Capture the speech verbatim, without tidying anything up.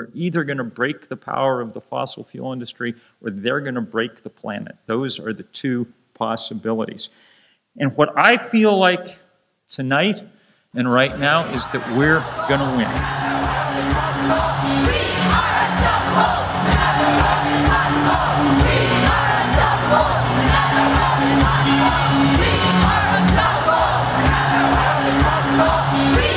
are either going to break the power of the fossil fuel industry or they're going to break the planet. Those are the two possibilities. And what I feel like tonight and right now is that we're going to win. We are unstoppable. We are unstoppable. We are unstoppable. We